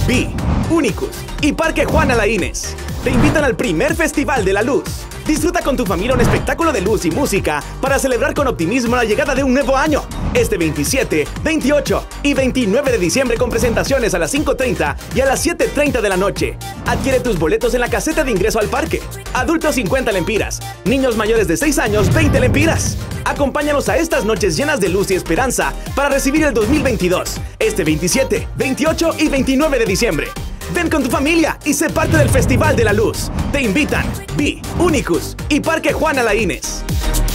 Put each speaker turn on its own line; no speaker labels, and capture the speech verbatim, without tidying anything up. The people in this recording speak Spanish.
Vi, Unicus y Parque Juana Laínez te invitan al primer Festival de la Luz. Disfruta con tu familia un espectáculo de luz y música para celebrar con optimismo la llegada de un nuevo año. Este veintisiete, veintiocho y veintinueve de diciembre con presentaciones a las cinco treinta y a las siete treinta de la noche. Adquiere tus boletos en la caseta de ingreso al parque. Adultos cincuenta lempiras, niños mayores de seis años veinte lempiras. Acompáñanos a estas noches llenas de luz y esperanza para recibir el dos mil veintidós, este veintisiete, veintiocho y veintinueve de diciembre. Ven con tu familia y sé parte del Festival de la Luz. Te invitan Vi, Unicus y Parque Juana Laínez.